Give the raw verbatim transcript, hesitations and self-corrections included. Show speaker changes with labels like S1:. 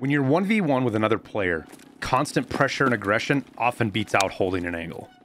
S1: When you're one v one with another player, constant pressure and aggression often beats out holding an angle.